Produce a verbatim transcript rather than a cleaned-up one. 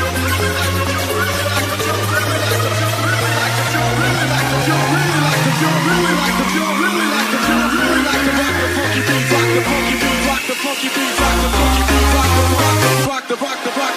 Funky beat, rock the funky beat, rock the funky beat, rock the rock the rock the rock the rock the rock